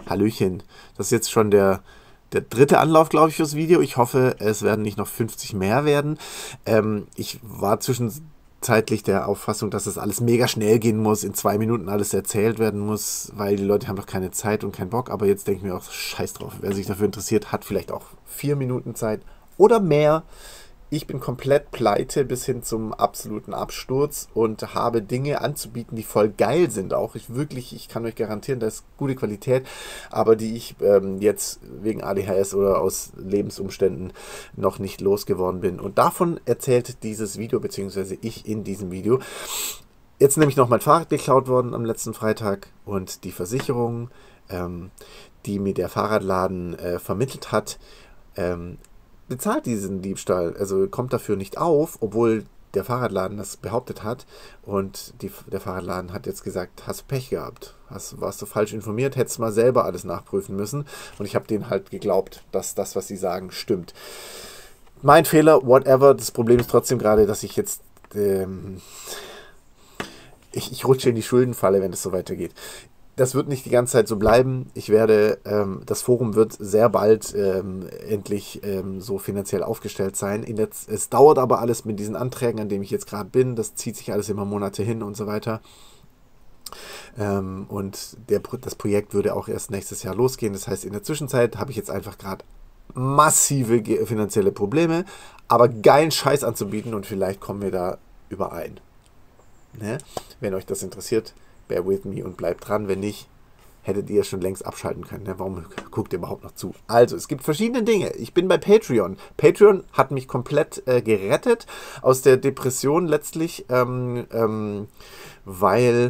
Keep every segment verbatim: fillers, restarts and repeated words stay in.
Hallöchen. Das ist jetzt schon der, der dritte Anlauf, glaube ich, fürs Video. Ich hoffe, es werden nicht noch fünfzig mehr werden. Ähm, ich war zwischenzeitlich der Auffassung, dass das alles mega schnell gehen muss, in zwei Minuten alles erzählt werden muss, weil die Leute haben doch keine Zeit und keinen Bock. Aber jetzt denke ich mir auch, scheiß drauf. Wer sich dafür interessiert, hat vielleicht auch vier Minuten Zeit oder mehr. Ich bin komplett pleite bis hin zum absoluten Absturz und habe Dinge anzubieten, die voll geil sind. Auch ich wirklich, ich kann euch garantieren, da ist gute Qualität, aber die ich ähm, jetzt wegen A D H S oder aus Lebensumständen noch nicht losgeworden bin. Und davon erzählt dieses Video, beziehungsweise ich in diesem Video. Jetzt nämlich noch mein Fahrrad geklaut worden am letzten Freitag und die Versicherung, ähm, die mir der Fahrradladen äh, vermittelt hat, ähm, bezahlt diesen Diebstahl, also kommt dafür nicht auf, obwohl der Fahrradladen das behauptet hat. Und die, der Fahrradladen hat jetzt gesagt, hast du Pech gehabt, hast, warst du falsch informiert, hättest mal selber alles nachprüfen müssen. Und ich habe denen halt geglaubt, dass das, was sie sagen, stimmt. Mein Fehler, whatever. Das Problem ist trotzdem gerade, dass ich jetzt ähm, ich, ich rutsche in die Schuldenfalle, wenn es so weitergeht. Das wird nicht die ganze Zeit so bleiben. Ich werde, ähm, das Forum wird sehr bald ähm, endlich ähm, so finanziell aufgestellt sein. In der, es dauert aber alles mit diesen Anträgen, an denen ich jetzt gerade bin. Das zieht sich alles immer Monate hin und so weiter. Ähm, und der, das Projekt würde auch erst nächstes Jahr losgehen. Das heißt, in der Zwischenzeit habe ich jetzt einfach gerade massive finanzielle Probleme, aber geilen Scheiß anzubieten und vielleicht kommen wir da überein. Ne? Wenn euch das interessiert, bear with me und bleibt dran. Wenn nicht, hättet ihr schon längst abschalten können. Ne? Warum guckt ihr überhaupt noch zu? Also, es gibt verschiedene Dinge. Ich bin bei Patreon. Patreon hat mich komplett äh, gerettet aus der Depression letztlich, ähm, ähm, weil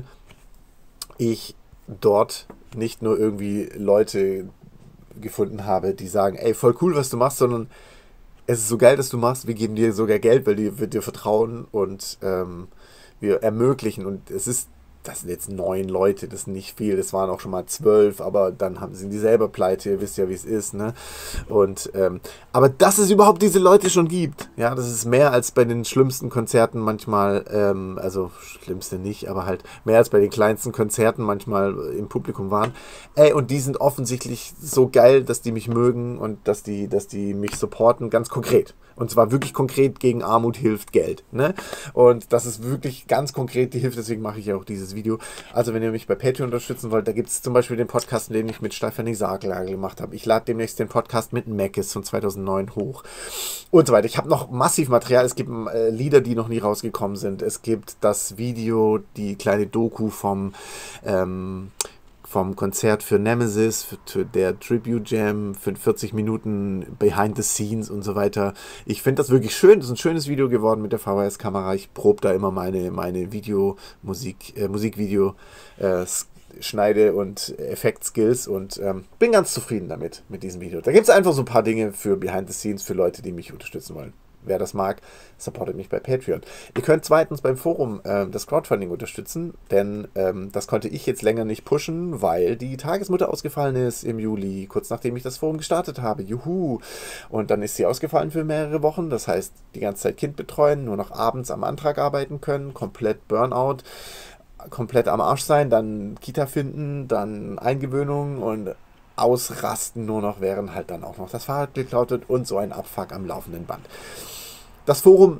ich dort nicht nur irgendwie Leute gefunden habe, die sagen, ey, voll cool, was du machst, sondern es ist so geil, dass du machst, wir geben dir sogar Geld, weil die, wir dir vertrauen und ähm, wir ermöglichen. Und es ist Das sind jetzt neun Leute, das ist nicht viel, das waren auch schon mal zwölf, aber dann haben, sind die selber pleite, ihr wisst ja, wie es ist, ne? Und, ähm, aber dass es überhaupt diese Leute schon gibt, ja, das ist mehr als bei den schlimmsten Konzerten manchmal, ähm, also schlimmste nicht, aber halt mehr als bei den kleinsten Konzerten manchmal im Publikum waren. Ey, und die sind offensichtlich so geil, dass die mich mögen und dass die, dass die mich supporten, ganz konkret. Und zwar wirklich konkret gegen Armut hilft Geld, ne? Und das ist wirklich ganz konkret die Hilfe, deswegen mache ich ja auch dieses Video. Also wenn ihr mich bei Patreon unterstützen wollt, da gibt es zum Beispiel den Podcast, den ich mit Stefanie Sarglagel gemacht habe. Ich lade demnächst den Podcast mit Mackes von zweitausendneun hoch und so weiter. Ich habe noch massiv Material. Es gibt äh, Lieder, die noch nie rausgekommen sind. Es gibt das Video, die kleine Doku vom ähm, vom Konzert für Nemesis, für, für der Tribute Jam, für vierzig Minuten Behind the Scenes und so weiter. Ich finde das wirklich schön. Das ist ein schönes Video geworden mit der V H S-Kamera. Ich probe da immer meine, meine Video, Musik, äh, Musikvideo, äh, Schneide- und Effekt-Skills und ähm, bin ganz zufrieden damit, mit diesem Video. Da gibt es einfach so ein paar Dinge für Behind the Scenes, für Leute, die mich unterstützen wollen. Wer das mag, supportet mich bei Patreon. Ihr könnt zweitens beim Forum äh, das Crowdfunding unterstützen, denn ähm, das konnte ich jetzt länger nicht pushen, weil die Tagesmutter ausgefallen ist im Juli, kurz nachdem ich das Forum gestartet habe. Juhu! Und dann ist sie ausgefallen für mehrere Wochen, das heißt, die ganze Zeit Kind betreuen, nur noch abends am Antrag arbeiten können, komplett Burnout, komplett am Arsch sein, dann Kita finden, dann Eingewöhnung und ausrasten nur noch, während halt dann auch noch das Fahrrad geklaut wird und so ein Abfuck am laufenden Band. Das Forum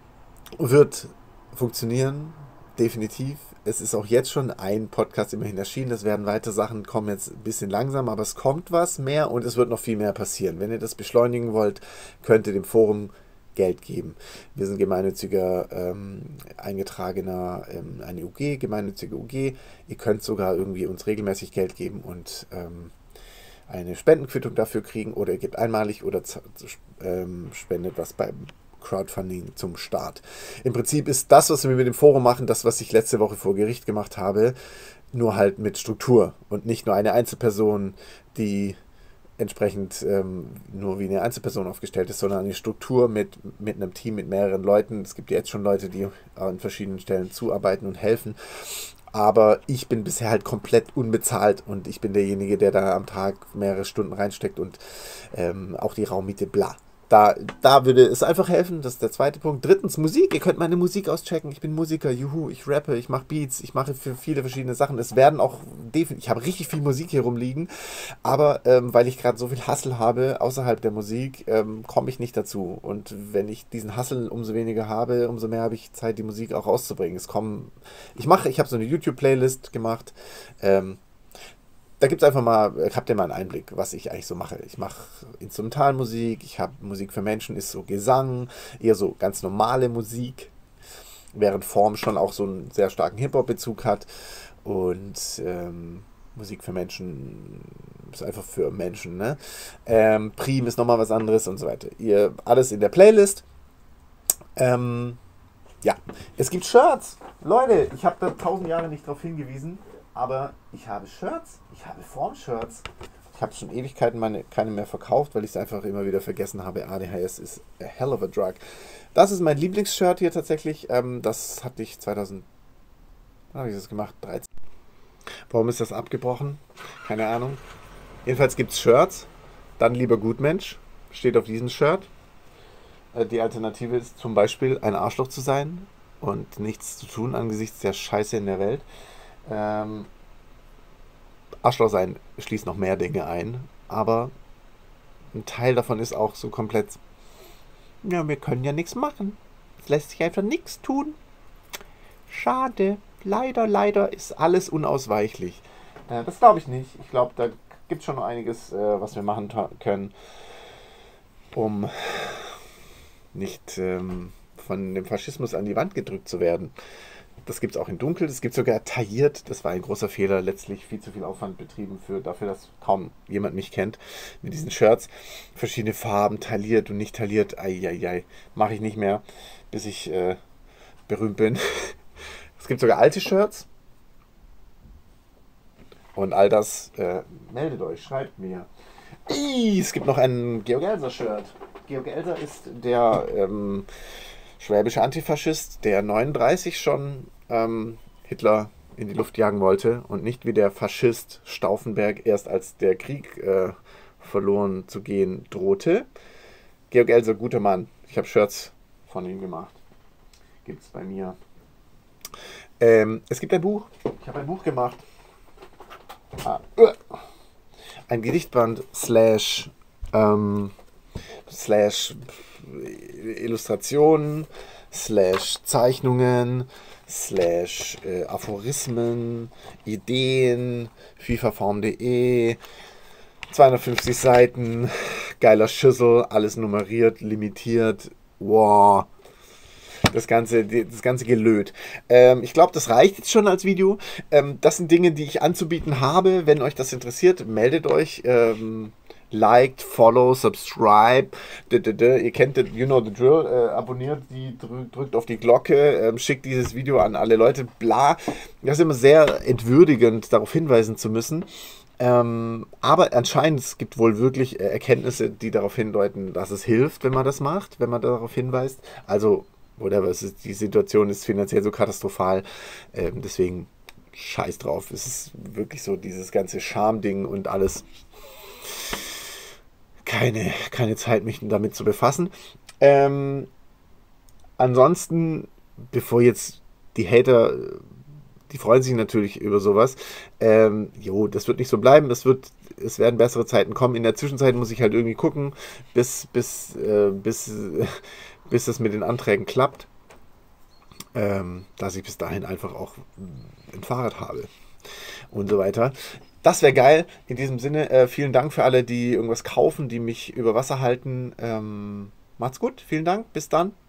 wird funktionieren, definitiv. Es ist auch jetzt schon ein Podcast immerhin erschienen. Es werden weitere Sachen kommen, jetzt ein bisschen langsam, aber es kommt was mehr und es wird noch viel mehr passieren. Wenn ihr das beschleunigen wollt, könnt ihr dem Forum Geld geben. Wir sind gemeinnütziger, ähm, eingetragener, ähm, eine U G, gemeinnützige U G. Ihr könnt sogar irgendwie uns regelmäßig Geld geben und ähm, eine Spendenquittung dafür kriegen oder ihr gebt einmalig oder ähm, spendet was beim Crowdfunding zum Start. Im Prinzip ist das, was wir mit dem Forum machen, das, was ich letzte Woche vor Gericht gemacht habe, nur halt mit Struktur und nicht nur eine Einzelperson, die entsprechend ähm, nur wie eine Einzelperson aufgestellt ist, sondern eine Struktur mit, mit einem Team, mit mehreren Leuten. Es gibt jetzt schon Leute, die an verschiedenen Stellen zuarbeiten und helfen. Aber ich bin bisher halt komplett unbezahlt und ich bin derjenige, der da am Tag mehrere Stunden reinsteckt und ähm, auch die Raummiete, bla. Da, da würde es einfach helfen, das ist der zweite Punkt. Drittens, Musik. Ihr könnt meine Musik auschecken. Ich bin Musiker, juhu, ich rappe, ich mache Beats, ich mache für viele verschiedene Sachen. Es werden auch definitiv, ich habe richtig viel Musik hier rumliegen, aber ähm, weil ich gerade so viel Hustle habe außerhalb der Musik, ähm, komme ich nicht dazu. Und wenn ich diesen Hustle umso weniger habe, umso mehr habe ich Zeit, die Musik auch rauszubringen. Es kommen, ich mache, ich habe so eine YouTube-Playlist gemacht. Ähm, Da gibt es einfach mal, habt ihr mal einen Einblick, was ich eigentlich so mache. Ich mache Instrumentalmusik, ich habe Musik für Menschen, ist so Gesang, eher so ganz normale Musik, während Form schon auch so einen sehr starken Hip-Hop-Bezug hat. Und ähm, Musik für Menschen ist einfach für Menschen. Ne? Ähm, Prim ist nochmal was anderes und so weiter. Ihr alles in der Playlist. Ähm, ja, es gibt Shirts. Leute, ich habe da tausend Jahre nicht drauf hingewiesen. Aber ich habe Shirts, ich habe Form-Shirts. Ich habe schon Ewigkeiten meine, keine mehr verkauft, weil ich es einfach immer wieder vergessen habe. A D H S ist a hell of a drug. Das ist mein Lieblingsshirt hier tatsächlich. Ähm, das hatte ich zweitausend, wann habe ich das gemacht? dreizehn. Warum ist das abgebrochen? Keine Ahnung. Jedenfalls gibt es Shirts. Dann lieber Gutmensch. Steht auf diesem Shirt. Äh, die Alternative ist zum Beispiel ein Arschloch zu sein und nichts zu tun angesichts der Scheiße in der Welt. Ähm, Arschloch sein schließt noch mehr Dinge ein, aber ein Teil davon ist auch so komplett, ja, wir können ja nichts machen. Es lässt sich einfach nichts tun. Schade. Leider, leider ist alles unausweichlich. Äh, das glaube ich nicht. Ich glaube, da gibt es schon noch einiges, äh, was wir machen können, um nicht ähm, von dem Faschismus an die Wand gedrückt zu werden. Das gibt es auch in Dunkel, das gibt es sogar tailliert. Das war ein großer Fehler, letztlich viel zu viel Aufwand betrieben für, dafür, dass kaum jemand mich kennt. Mit diesen Shirts, verschiedene Farben, tailliert und nicht tailliert. Eieiei, mache ich nicht mehr, bis ich äh, berühmt bin. Es gibt sogar alte Shirts. Und all das, äh, meldet euch, schreibt mir. Ii, es gibt noch ein Georg Elser-Shirt. Georg Elser ist der ähm, schwäbische Antifaschist, der neununddreißig schon ähm, Hitler in die Luft jagen wollte und nicht wie der Faschist Stauffenberg erst als der Krieg äh, verloren zu gehen drohte. Georg Elser, guter Mann. Ich habe Shirts von ihm gemacht. Gibt es bei mir. Ähm, es gibt ein Buch. Ich habe ein Buch gemacht. Ah, uh, ein Gedichtband slash ähm, slash Illustrationen, slash Zeichnungen, slash äh, Aphorismen, Ideen, fifaform punkt de, zweihundertfünfzig Seiten, geiler Schüssel, alles nummeriert, limitiert, wow. Das ganze, das ganze Gelöt. Ähm, ich glaube, das reicht jetzt schon als Video. Ähm, das sind Dinge, die ich anzubieten habe. Wenn euch das interessiert, meldet euch. Ähm, liked, follow, subscribe. D -d -d. Ihr kennt das, you know the drill. Äh, abonniert die, drü drückt auf die Glocke, ähm, schickt dieses Video an alle Leute. Bla. Das ist immer sehr entwürdigend, darauf hinweisen zu müssen. Ähm, aber anscheinend es gibt wohl wirklich äh, Erkenntnisse, die darauf hindeuten, dass es hilft, wenn man das macht, wenn man darauf hinweist. Also whatever, es ist, die Situation ist finanziell so katastrophal, ähm, deswegen scheiß drauf. Es ist wirklich so dieses ganze Scham-Ding und alles. Keine, keine Zeit, mich damit zu befassen. Ähm, ansonsten, bevor jetzt die Hater, die freuen sich natürlich über sowas. Ähm, jo, das wird nicht so bleiben. Das wird, es werden bessere Zeiten kommen. In der Zwischenzeit muss ich halt irgendwie gucken, bis, bis, äh, bis, äh, bis das mit den Anträgen klappt. Ähm, dass ich bis dahin einfach auch ein Fahrrad habe. Und so weiter. Das wäre geil. In diesem Sinne, äh, vielen Dank für alle, die irgendwas kaufen, die mich über Wasser halten. Ähm, macht's gut. Vielen Dank. Bis dann.